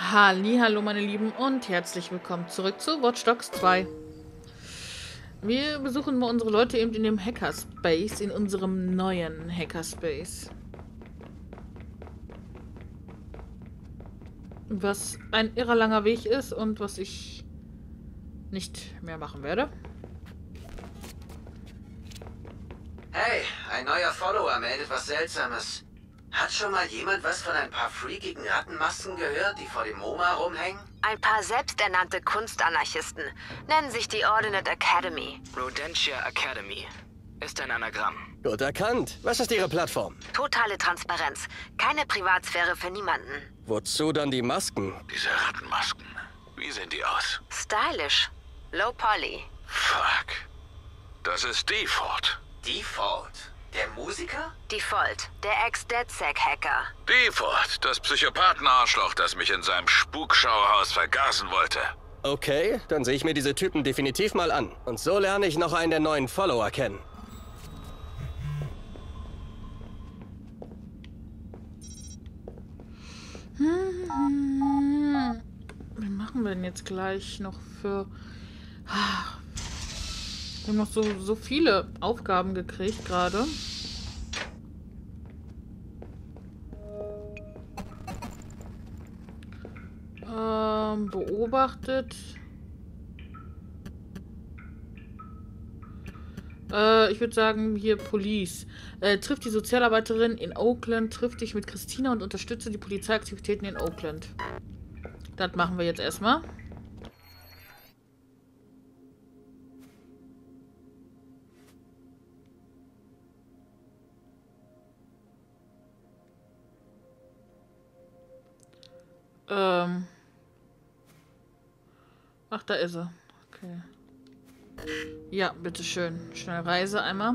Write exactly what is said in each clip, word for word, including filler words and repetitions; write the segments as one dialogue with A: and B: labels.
A: Hallihallo meine Lieben und herzlich willkommen zurück zu Watch Dogs zwei. Wir besuchen mal unsere Leute eben in dem Hackerspace, in unserem neuen Hackerspace. Was ein irrer langer Weg ist und was ich nicht mehr machen werde.
B: Hey, ein neuer Follower meldet was Seltsames. Hat schon mal jemand was von ein paar freakigen Rattenmasken gehört, die vor dem MoMA rumhängen?
C: Ein paar selbsternannte Kunstanarchisten nennen sich die Ordinate Academy.
D: Rodentia Academy ist ein Anagramm.
E: Gut erkannt. Was ist Ihre Plattform?
C: Totale Transparenz. Keine Privatsphäre für niemanden.
E: Wozu dann die Masken?
F: Diese Rattenmasken. Wie sehen die aus?
C: Stylish. Low Poly.
F: Fuck. Das ist Default.
B: Default? Der Musiker?
C: Default. Der Ex-DedSec-Hacker.
F: Default, das Psychopathen-Arschloch, das mich in seinem Spukschauhaus vergasen wollte.
E: Okay, dann sehe ich mir diese Typen definitiv mal an. Und so lerne ich noch einen der neuen Follower kennen.
A: Hm, was machen wir denn jetzt gleich noch für... Wir haben noch so, so viele Aufgaben gekriegt gerade. Ähm, beobachtet. Äh, ich würde sagen, hier Police. Äh, trifft die Sozialarbeiterin in Oakland, trifft dich mit Christina und unterstütze die Polizeiaktivitäten in Oakland. Das machen wir jetzt erstmal. Ähm. Ach, da ist er. Okay. Ja, bitteschön. Schnell Reise einmal.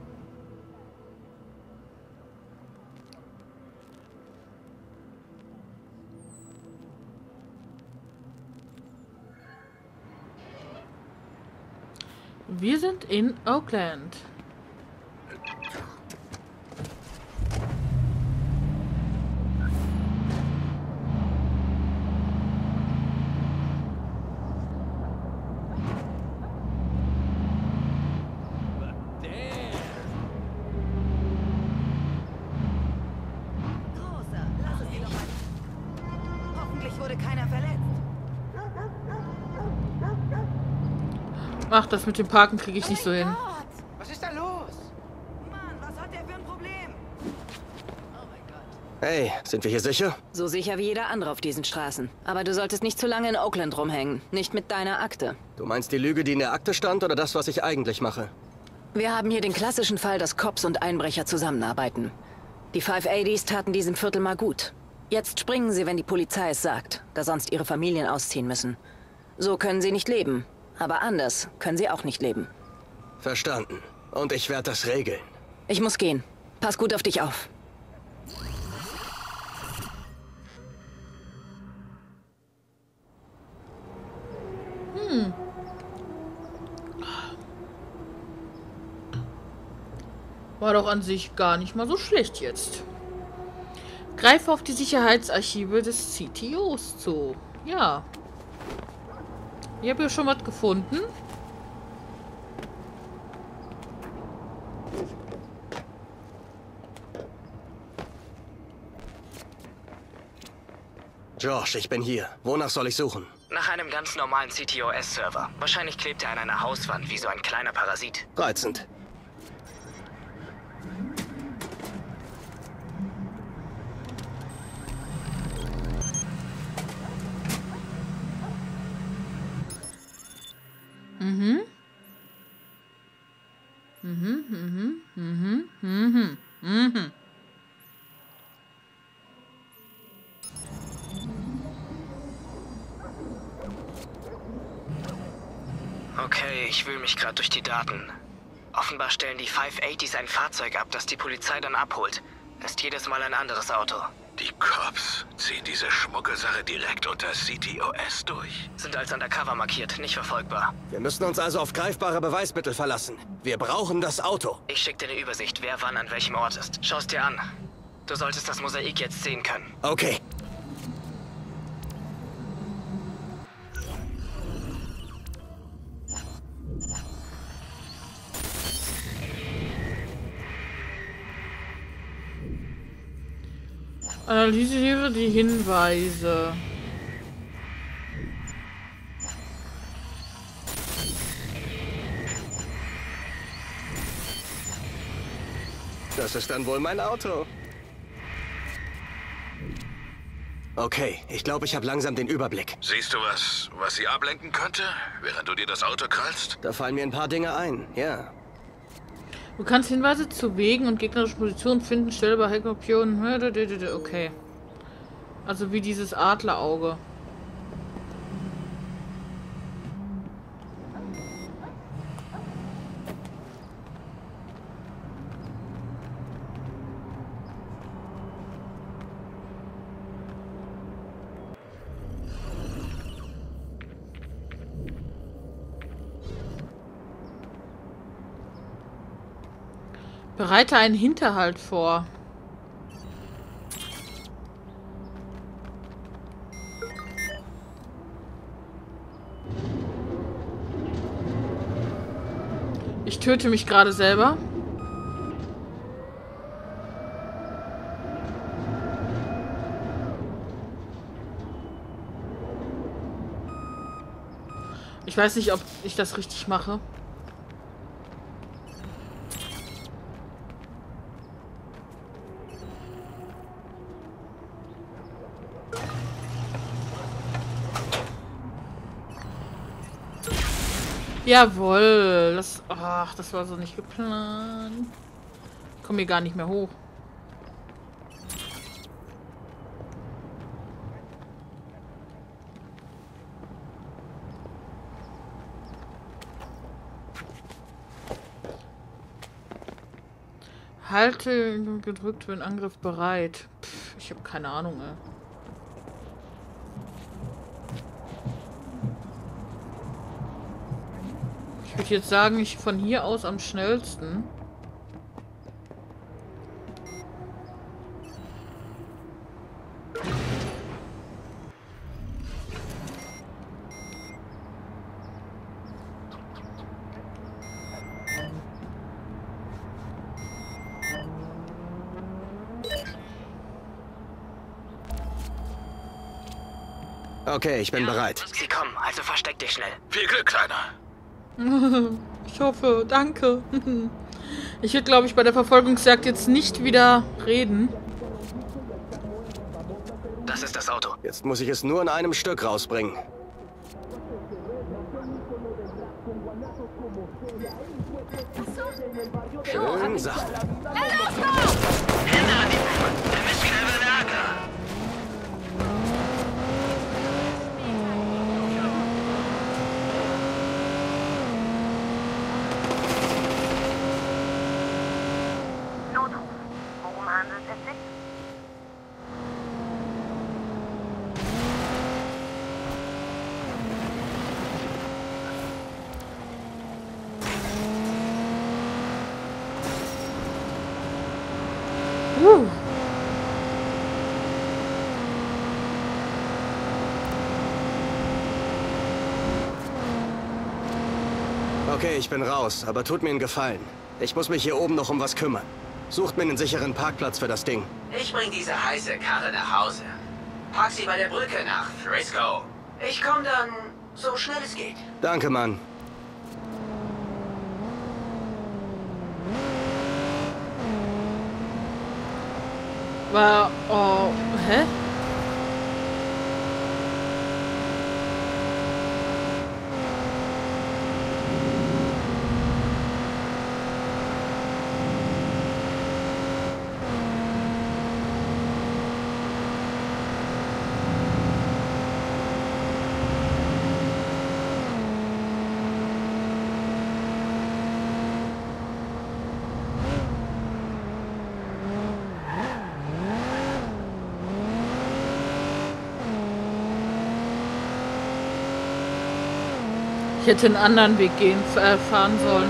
A: Wir sind in Oakland. Ach, das mit dem Parken kriege ich nicht so hin.
G: Was ist da los? Mann, was hat der für ein Problem? Oh mein Gott.
E: Hey, sind wir hier sicher?
H: So sicher wie jeder andere auf diesen Straßen. Aber du solltest nicht zu lange in Oakland rumhängen. Nicht mit deiner Akte.
E: Du meinst die Lüge, die in der Akte stand, oder das, was ich eigentlich mache?
H: Wir haben hier den klassischen Fall, dass Cops und Einbrecher zusammenarbeiten. Die fünfhundertachtzig taten diesem Viertel mal gut. Jetzt springen sie, wenn die Polizei es sagt, da sonst ihre Familien ausziehen müssen. So können sie nicht leben. Aber anders können sie auch nicht leben.
E: Verstanden. Und ich werde das regeln.
H: Ich muss gehen. Pass gut auf dich auf.
A: Hm. War doch an sich gar nicht mal so schlecht jetzt. Greife auf die Sicherheitsarchive des C T Os zu. Ja. Ich habe hier schon was gefunden.
E: Josh, ich bin hier. Wonach soll ich suchen?
D: Nach einem ganz normalen C T O S-Server. Wahrscheinlich klebt er an einer Hauswand wie so ein kleiner Parasit.
E: Reizend.
A: Mhm. Mhm, mhm, mhm, mhm, mhm.
D: Okay, ich wühle mich gerade durch die Daten. Offenbar stellen die fünfhundertachtzig ein Fahrzeug ab, das die Polizei dann abholt. Ist jedes Mal ein anderes Auto.
F: Die Cops ziehen diese Schmuggelsache direkt unter C T O S durch.
D: Sind als undercover markiert, nicht verfolgbar.
E: Wir müssen uns also auf greifbare Beweismittel verlassen. Wir brauchen das Auto.
D: Ich schicke dir eine Übersicht, wer wann an welchem Ort ist. Schau es dir an. Du solltest das Mosaik jetzt sehen können.
E: Okay.
A: Analysiere die Hinweise.
E: Das ist dann wohl mein Auto. Okay, ich glaube, ich habe langsam den Überblick.
F: Siehst du was, was sie ablenken könnte, während du dir das Auto krallst?
E: Da fallen mir ein paar Dinge ein, ja.
A: Du kannst Hinweise zu Wegen und gegnerischen Positionen finden, stelle bei Heckoptionen. Okay. Also wie dieses Adlerauge. Bereite einen Hinterhalt vor. Ich töte mich gerade selber. Ich weiß nicht, ob ich das richtig mache. Jawohl, das, ach, das war so nicht geplant. Ich komme hier gar nicht mehr hoch. Halte gedrückt, wenn Angriff bereit. Pff, ich habe keine Ahnung, ey. Ich würde jetzt sagen, ich von hier aus am schnellsten.
E: Okay, ich bin bereit.
D: Sie kommen, also versteck dich schnell.
F: Viel Glück, Kleiner.
A: Ich hoffe, danke. Ich würde, glaube ich, bei der Verfolgungsjagd jetzt nicht wieder reden.
D: Das ist das Auto.
E: Jetzt muss ich es nur in einem Stück rausbringen. Schön sachte.
B: Hände an die Pumpe. Wir müssen schnell Werker.
C: Notruf. Worum handelt es sich?
A: Uh.
E: Okay, ich bin raus, aber tut mir einen Gefallen. Ich muss mich hier oben noch um was kümmern. Sucht mir einen sicheren Parkplatz für das Ding.
B: Ich bring diese heiße Karre nach Hause. Park sie bei der Brücke nach Frisco. Ich komme dann so schnell es geht.
E: Danke, Mann.
A: War, oh, hä? Ich hätte einen anderen Weg gehen, äh, fahren sollen.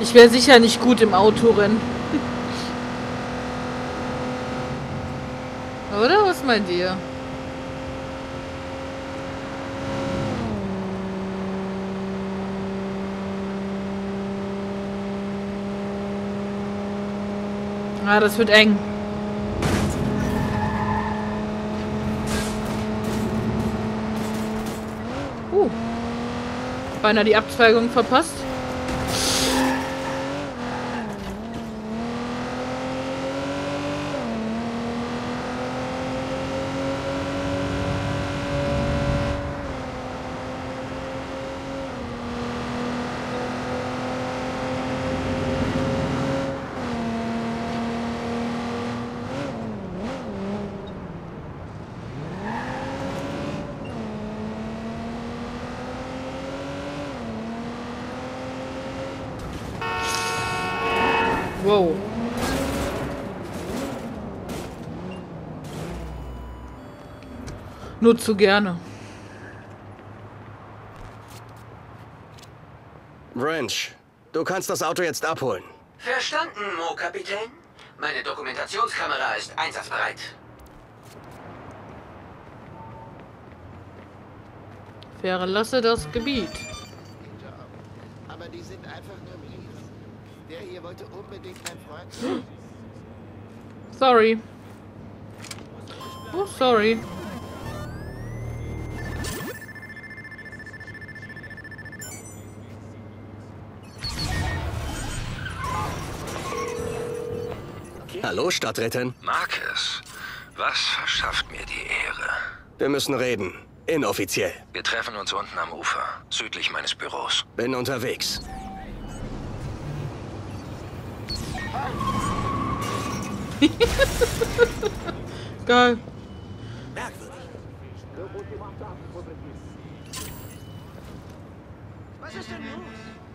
A: Ich wäre sicher nicht gut im Autorennen. Oder? Was meint ihr? Ah, das wird eng. Uh. Beinahe die Abzweigung verpasst. Wow. Nur zu gerne.
E: Wrench, du kannst das Auto jetzt abholen.
B: Verstanden, Mo, Kapitän. Meine Dokumentationskamera ist einsatzbereit.
A: Verlasse das Gebiet.
I: Aber die sind einfach nur mies. Der hier wollte unbedingt mein Freund sein.
A: Sorry. Oh, sorry.
E: Hallo, Stadträtin.
F: Marcus, was verschafft mir die Ehre?
E: Wir müssen reden. Inoffiziell.
F: Wir treffen uns unten am Ufer, südlich meines Büros.
E: Bin unterwegs.
A: Geil.
G: Was ist denn los?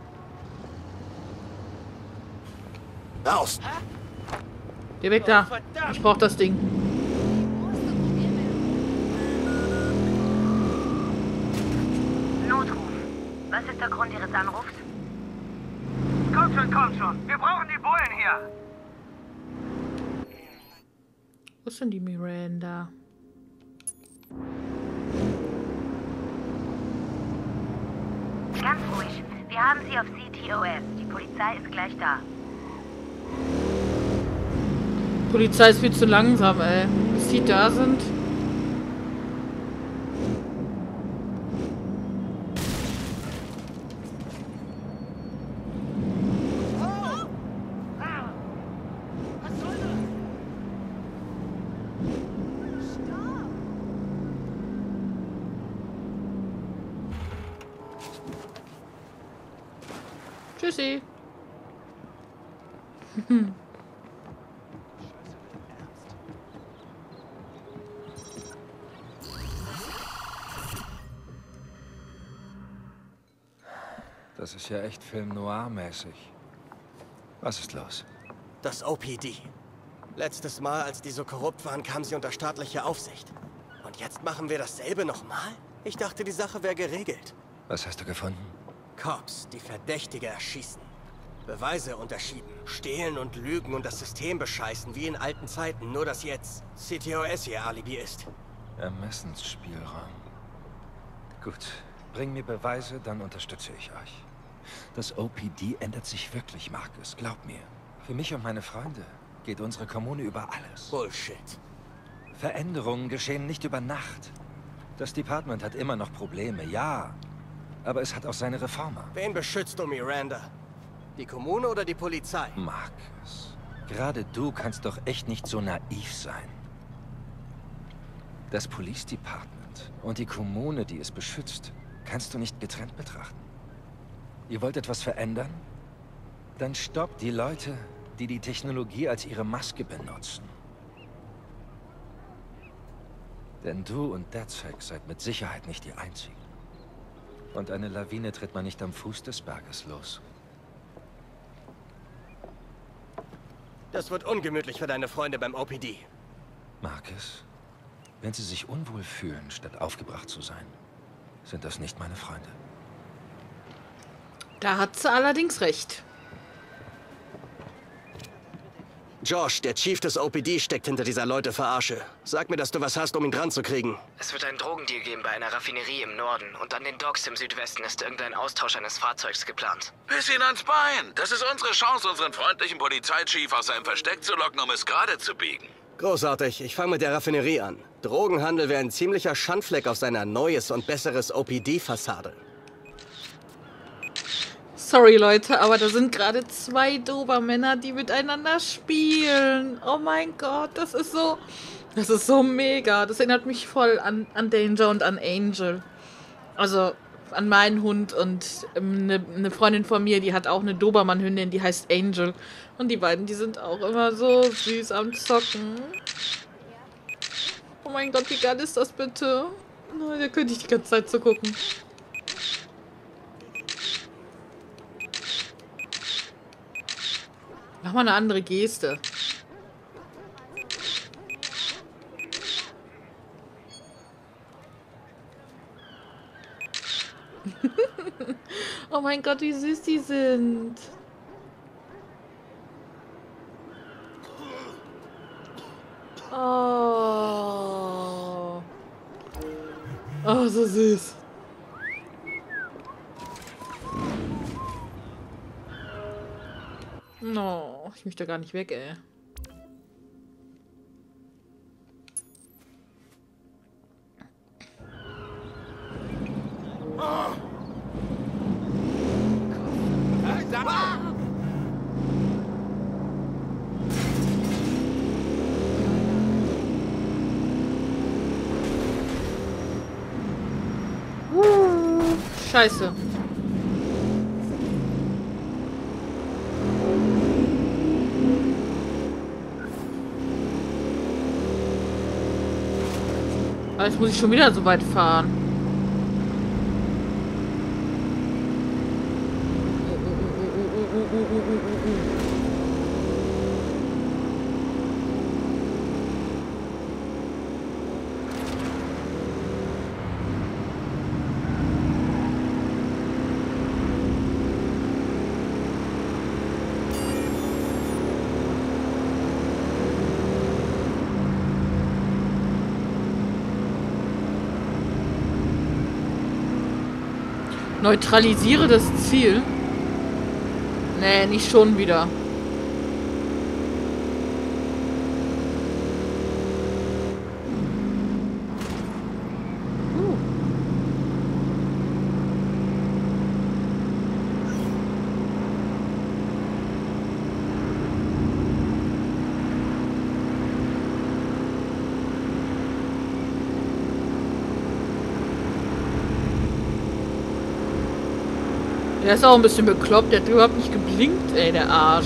E: Raus!
A: Geh weg da. Ich brauch das Ding.
C: Notruf. Was ist der Grund Ihres Anrufs?
G: Kommt schon, kommt schon. Wir brauchen die Bullen hier.
A: Wo ist denn die Miranda?
C: Ganz ruhig. Wir haben Sie auf C T O S. Die Polizei ist gleich da.
A: Polizei ist viel zu langsam, ey. Bis die da sind. Tschüssi.
J: Das ist ja echt Film Noir-mäßig. Was ist los?
E: Das O P D. Letztes Mal, als die so korrupt waren, kamen sie unter staatliche Aufsicht. Und jetzt machen wir dasselbe nochmal? Ich dachte, die Sache wäre geregelt.
J: Was hast du gefunden?
E: Cops, die Verdächtige erschießen. Beweise unterschieben. Stehlen und lügen und das System bescheißen, wie in alten Zeiten. Nur, dass jetzt C T O S ihr Alibi ist.
J: Ermessensspielraum. Gut, bring mir Beweise, dann unterstütze ich euch. Das O P D ändert sich wirklich, Marcus. Glaub mir. Für mich und meine Freunde geht unsere Kommune über alles.
E: Bullshit.
J: Veränderungen geschehen nicht über Nacht. Das Department hat immer noch Probleme, ja. Aber es hat auch seine Reformer.
E: Wen beschützt du, Miranda? Die Kommune oder die Polizei?
J: Marcus, gerade du kannst doch echt nicht so naiv sein. Das Police Department und die Kommune, die es beschützt, kannst du nicht getrennt betrachten. Ihr wollt etwas verändern? Dann stoppt die Leute, die die Technologie als ihre Maske benutzen. Denn du und DedSec seid mit Sicherheit nicht die Einzigen. Und eine Lawine tritt man nicht am Fuß des Berges los.
E: Das wird ungemütlich für deine Freunde beim O P D.
J: Marcus, wenn sie sich unwohl fühlen, statt aufgebracht zu sein, sind das nicht meine Freunde.
A: Da hat sie allerdings recht.
E: Josh, der Chief des O P D steckt hinter dieser Leute-Verarsche. Sag mir, dass du was hast, um ihn dran zu kriegen.
D: Es wird einen Drogendeal geben bei einer Raffinerie im Norden und an den Docks im Südwesten ist irgendein Austausch eines Fahrzeugs geplant.
F: Piss ihn ans Bein. Das ist unsere Chance, unseren freundlichen Polizeichief aus seinem Versteck zu locken, um es gerade zu biegen.
E: Großartig. Ich fange mit der Raffinerie an. Drogenhandel wäre ein ziemlicher Schandfleck auf seiner neues und besseres O P D-Fassade.
A: Sorry, Leute, aber da sind gerade zwei Dobermänner, die miteinander spielen. Oh mein Gott, das ist so... Das ist so mega. Das erinnert mich voll an, an Danger und an Angel. Also an meinen Hund und eine, eine Freundin von mir, die hat auch eine Dobermann-Hündin, die heißt Angel. Und die beiden, die sind auch immer so süß am Zocken. Oh mein Gott, wie geil ist das bitte? Oh, da könnte ich die ganze Zeit so gucken. Mach mal eine andere Geste. Oh mein Gott, wie süß die sind. Oh. Oh, so süß. No, ich möchte gar nicht weg, ey. Uh, Scheiße. Aber jetzt muss ich schon wieder so weit fahren. Neutralisiere das Ziel. Nee, nicht schon wieder. Uh. Der ist auch ein bisschen bekloppt. Der hat überhaupt nicht geblinkt, ey, der Arsch.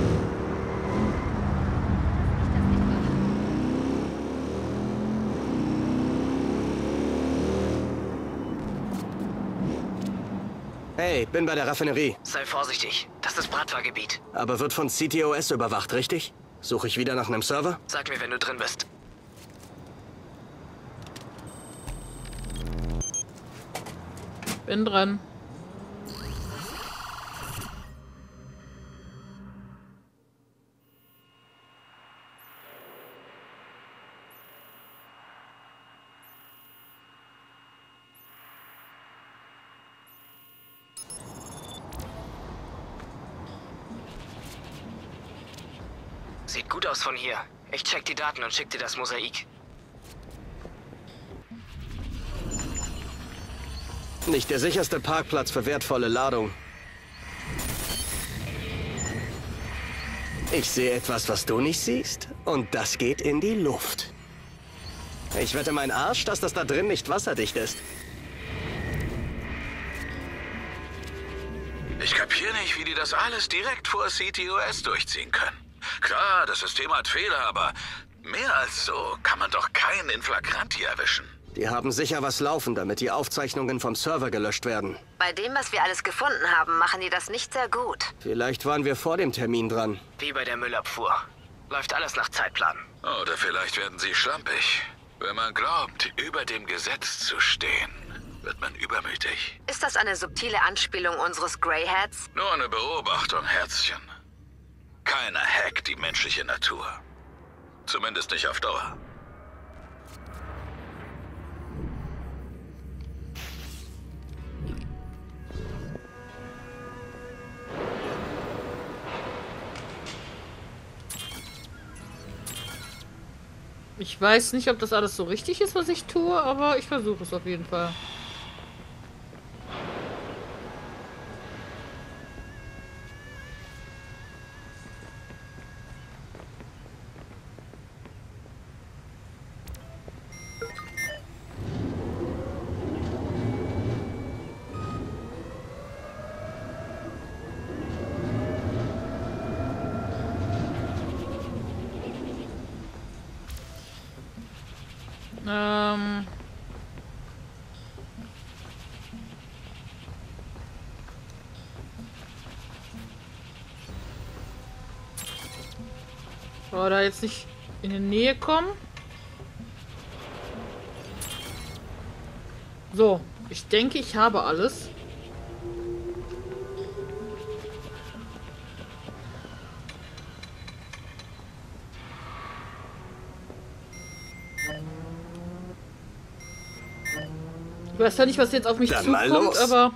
E: Hey, bin bei der Raffinerie.
D: Sei vorsichtig. Das ist Bratwa-Gebiet.
E: Aber wird von C T O S überwacht, richtig? Suche ich wieder nach einem Server?
D: Sag mir, wenn du drin bist.
A: Bin dran.
D: Sieht gut aus von hier. Ich check die Daten und schick dir das Mosaik.
E: Nicht der sicherste Parkplatz für wertvolle Ladung. Ich sehe etwas, was du nicht siehst. Und das geht in die Luft. Ich wette meinen Arsch, dass das da drin nicht wasserdicht ist.
F: Ich kapiere nicht, wie die das alles direkt vor C T O S durchziehen können. Klar, das System hat Fehler, aber mehr als so kann man doch keinen in Flagranti erwischen.
E: Die haben sicher was laufen, damit die Aufzeichnungen vom Server gelöscht werden.
C: Bei dem, was wir alles gefunden haben, machen die das nicht sehr gut.
E: Vielleicht waren wir vor dem Termin dran.
D: Wie bei der Müllabfuhr. Läuft alles nach Zeitplan.
F: Oder vielleicht werden sie schlampig. Wenn man glaubt, über dem Gesetz zu stehen, wird man übermütig.
C: Ist das eine subtile Anspielung unseres Greyheads?
F: Nur eine Beobachtung, Herzchen. Keiner hackt die menschliche Natur. Zumindest nicht auf Dauer.
A: Ich weiß nicht, ob das alles so richtig ist, was ich tue, aber ich versuche es auf jeden Fall. Ähm... Oder jetzt nicht in die Nähe kommen. So, ich denke, ich habe alles. Ich weiß ja nicht, was jetzt auf mich
E: Dann mal
A: zukommt,
E: los.
A: aber...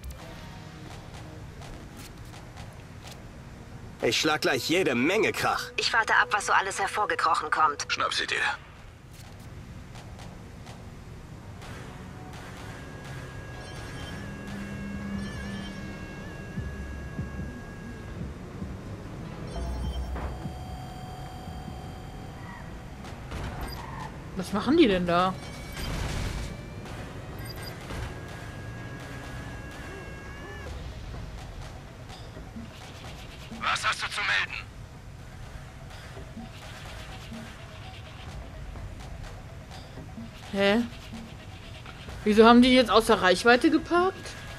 E: Ich schlag gleich jede Menge Krach.
C: Ich warte ab, was so alles hervorgekrochen kommt.
F: Schnapp sie dir.
A: Was machen die denn da?
F: Was hast du zu melden?
A: Hä? Wieso haben die jetzt außer Reichweite geparkt?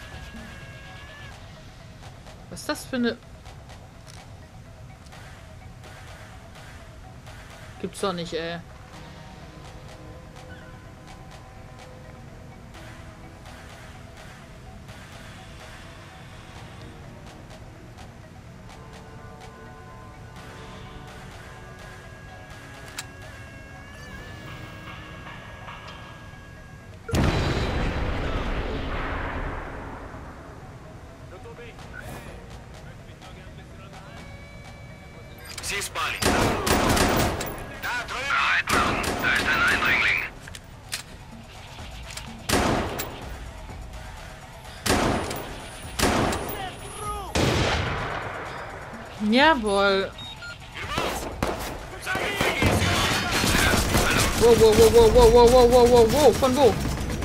A: Was ist das für eine... Gibt's doch nicht, ey.
F: Sie ist Bali. Da drüben. Bereit machen. Da ist ein Eindringling.
A: Jawohl. Wow, wow, wow, wow, wow, wow, wow, wow, wow, wow. Von wo?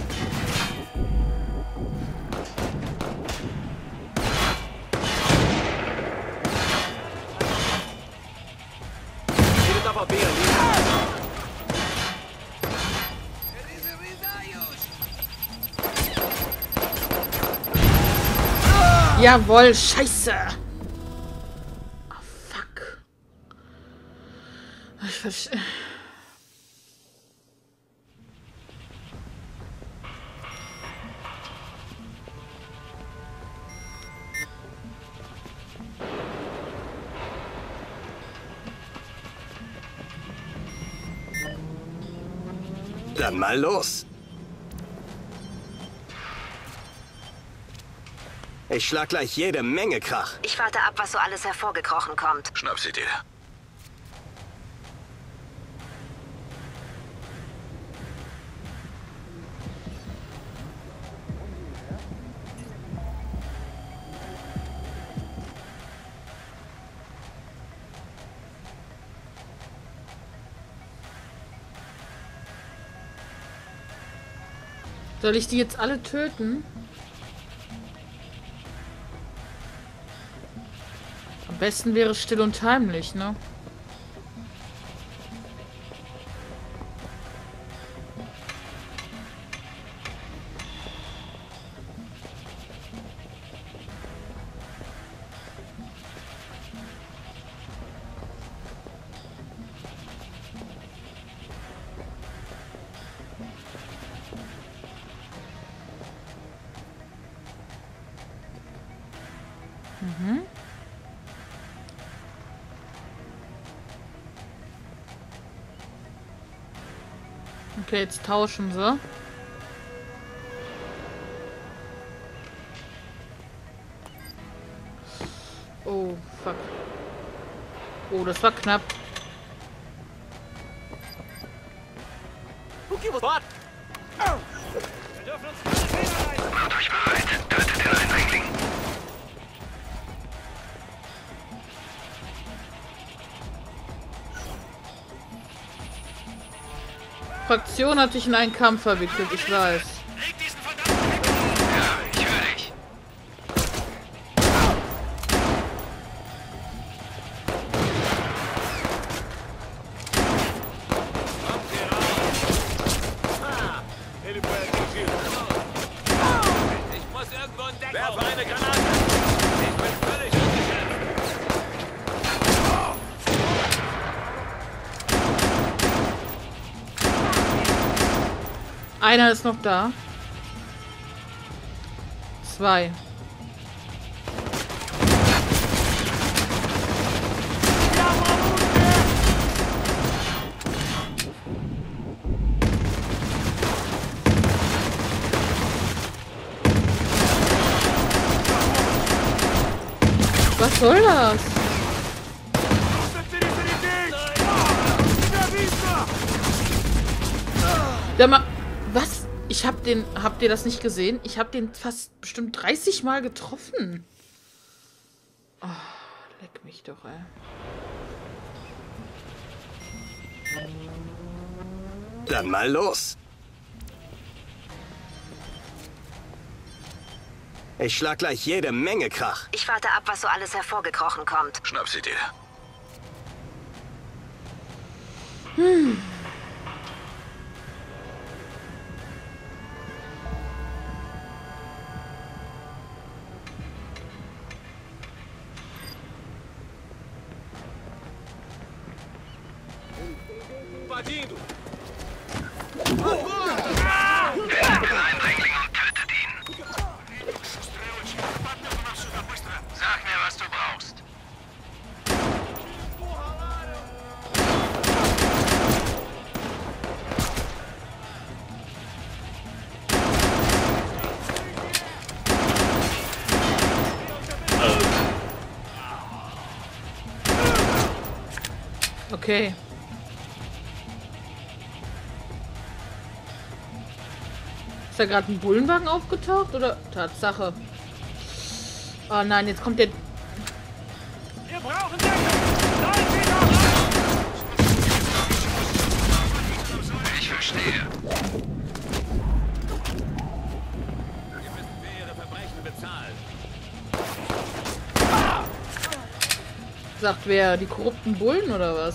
A: Jawohl, scheiße. Oh, fuck. Ich verstehe.
E: Dann mal los. Ich schlag gleich jede Menge Krach.
C: Ich warte ab, was so alles hervorgekrochen kommt.
F: Schnapp sie dir.
A: Soll ich die jetzt alle töten? Am besten wäre es still und heimlich, ne? Okay, jetzt tauschen sie. Oh, fuck. Oh, das war knapp.
F: Macht euch bereit. Tötet den Eindringling.
A: Fraktion hat sich in einen Kampf verwickelt, ich weiß.
F: Ja, ich höre dich.
K: Ich muss irgendwo ein Deck. Werfe eine Granate. Ich bin völlig ungeschätzt.
A: Einer ist noch da. Zwei. Was soll das? Der Ma Was? Ich hab den... Habt ihr das nicht gesehen? Ich hab den fast bestimmt dreißig Mal getroffen. Oh, leck mich doch, ey.
E: Dann mal los. Ich schlag gleich jede Menge Krach.
C: Ich warte ab, was so alles hervorgekrochen kommt.
F: Schnapp sie dir.
A: Hm.
K: Invadindo.
F: Findet den Eindringling und tötet ihn. Sag mir, was du brauchst.
A: Okay. Ist da gerade ein Bullenwagen aufgetaucht? Oder? Tatsache. Oh nein, jetzt kommt der...
K: Wir brauchen Deckung. Nein, wieder!
F: Ich verstehe.
K: Wir müssen für ihre Verbrechen bezahlen.
A: Sagt wer? Die korrupten Bullen oder was?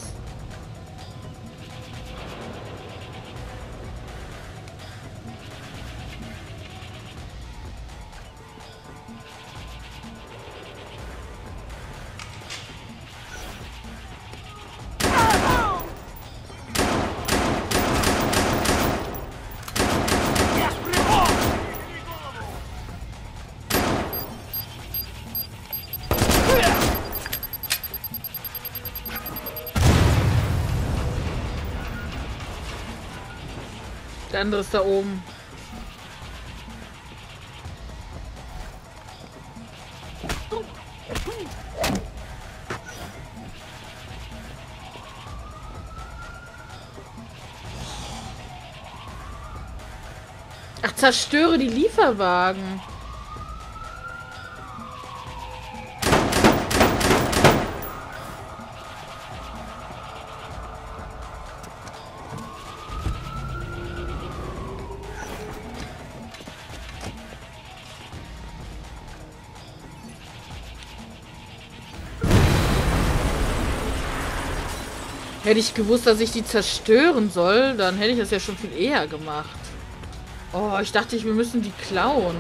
A: Der andere ist da oben. Ach, zerstöre die Lieferwagen. Hätte ich gewusst, dass ich die zerstören soll, dann hätte ich das ja schon viel eher gemacht. Oh, ich dachte, wir müssen die klauen.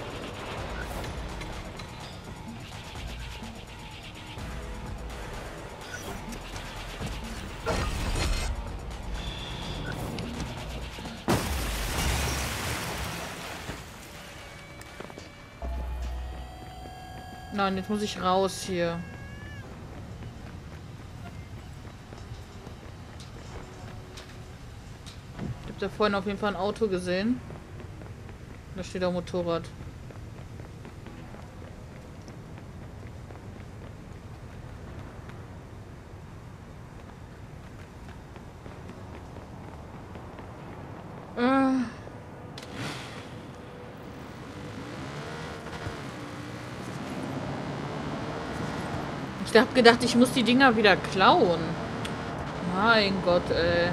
A: Nein, jetzt muss ich raus hier. hab da vorhin auf jeden Fall ein Auto gesehen. Da steht auch Motorrad. Äh. Ich hab gedacht, ich muss die Dinger wieder klauen. Mein Gott, ey.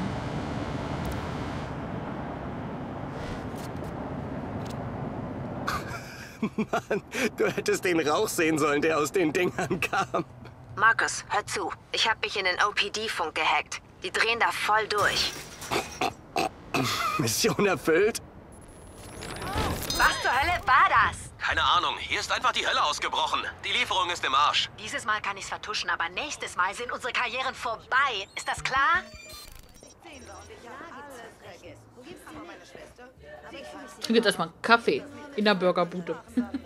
E: Mann, du hättest den Rauch sehen sollen, der aus den Dingern kam.
C: Markus, hör zu. Ich habe mich in den O P D-Funk gehackt. Die drehen da voll durch.
E: Mission erfüllt?
C: Was zur Hölle war das?
L: Keine Ahnung. Hier ist einfach die Hölle ausgebrochen. Die Lieferung ist im Arsch.
C: Dieses Mal kann ich's vertuschen, aber nächstes Mal sind unsere Karrieren vorbei. Ist das klar?
A: Ich trinke jetzt erstmal einen Kaffee in der Burgerbude.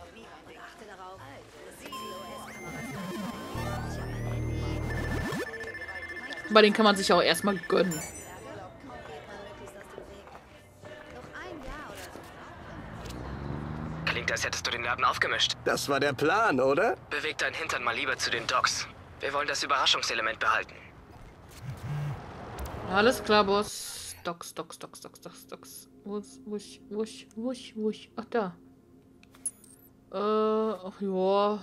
A: Bei den kann man sich auch erstmal gönnen.
D: Klingt, als hättest du den Laden aufgemischt.
E: Das war der Plan, oder?
D: Beweg deinen Hintern mal lieber zu den Docks. Wir wollen das Überraschungselement behalten.
A: Alles klar, Boss. Docks, Docks, Docks, Docks, Docks, Docks. Wusch, wusch, wusch, wusch, wusch. Ach, da. Äh, ach ja.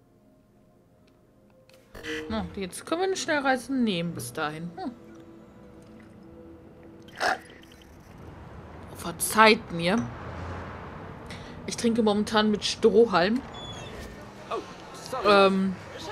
A: Na, jetzt können wir eine Schnellreise nehmen bis dahin. Hm. Verzeiht mir. Ich trinke momentan mit Strohhalm.
L: Oh, sorry.
A: Ähm.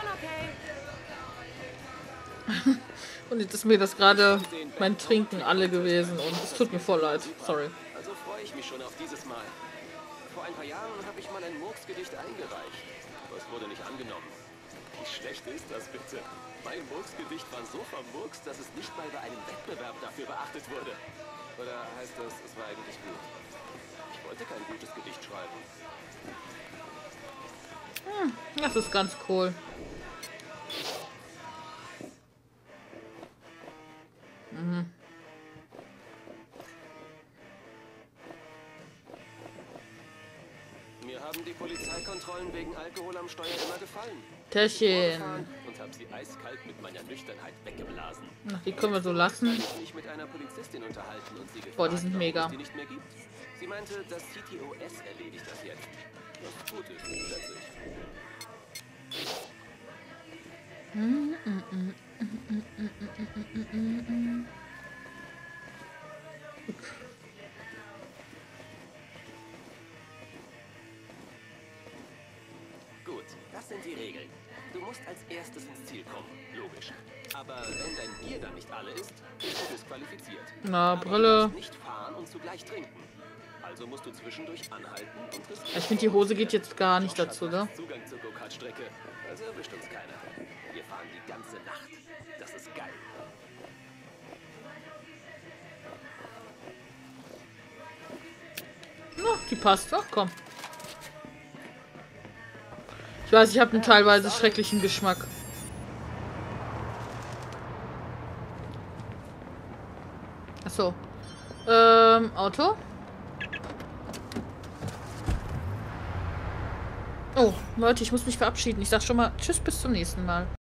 A: Und jetzt ist mir das gerade mein Trinken alle gewesen und es tut mir voll leid. Sorry.
L: Also freue ich mich schon auf dieses Mal. Vor ein paar Jahren habe ich mal ein Murksgedicht eingereicht. Aber es wurde nicht angenommen. Wie schlecht ist das bitte? Mein Murksgedicht war so vermurkst, dass es nicht mal bei einem Wettbewerb dafür beachtet wurde. Oder heißt das, es war eigentlich gut? Ich wollte kein gutes Gedicht schreiben.
A: Hm, das ist ganz cool. Mhm.
L: Mir haben die Polizeikontrollen wegen Alkohol am Steuer immer gefallen.
A: Täschchen.
L: Und habe sie eiskalt mit meiner Nüchternheit weggeblasen.
A: Ach, die können wir so lassen.
L: Ich habe mich mit einer Polizistin unterhalten und sie gefragt,
A: Boah, die sind mega.
L: warum es die nicht mehr gibt. Sie meinte, das C T O S erledigt das jetzt. Was gut ist, plötzlich. Gut, das sind die Regeln. Du musst als erstes ins Ziel kommen, logisch. Aber wenn dein Bier dann nicht alle ist, bist du disqualifiziert.
A: Na,
L: Aber
A: Brille.
L: du musst nicht fahren und zugleich trinken. Also musst du zwischendurch anhalten und riskieren.
A: Ich finde, die Hose geht jetzt gar nicht dazu, ne?
L: Zugang zur Go-Kart-Strecke. Also erwischt uns keiner. Wir fahren die ganze Nacht. Das ist geil.
A: Na, die passt. Ach, komm. Ich weiß, ich habe einen teilweise schrecklichen Geschmack. Achso. Ähm, Auto? Oh, Leute, ich muss mich verabschieden. Ich sag schon mal Tschüss, bis zum nächsten Mal.